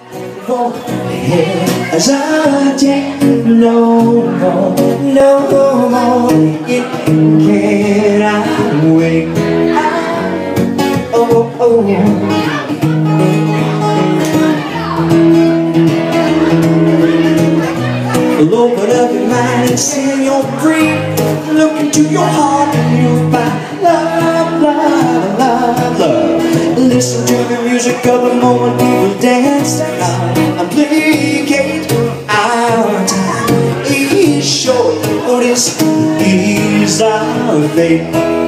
won't hesitate no more, no more. It cannot wait. Oh, oh. Open up your mind and see you're free. Look into your heart and you'll find love, love, love, love. Listen to the music of the moment, people dance complicate our time is short, but this is our fate.